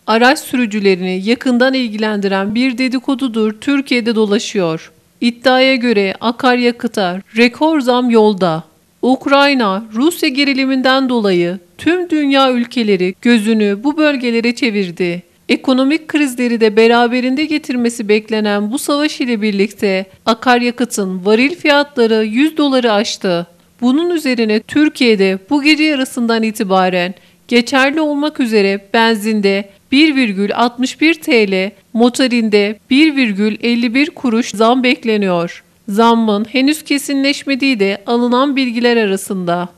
Araç sürücülerini yakından ilgilendiren bir dedikodudur Türkiye'de dolaşıyor. İddiaya göre akaryakıta rekor zam yolda. Ukrayna-Rusya geriliminden dolayı tüm dünya ülkeleri gözünü bu bölgelere çevirdi. Ekonomik krizleri de beraberinde getirmesi beklenen bu savaş ile birlikte akaryakıtın varil fiyatları 100 doları aştı. Bunun üzerine Türkiye'de bu gece yarısından itibaren geçerli olmak üzere benzinde 1,61 TL, motorinde 1,51 kuruş zam bekleniyor. Zammın henüz kesinleşmediği de alınan bilgiler arasında.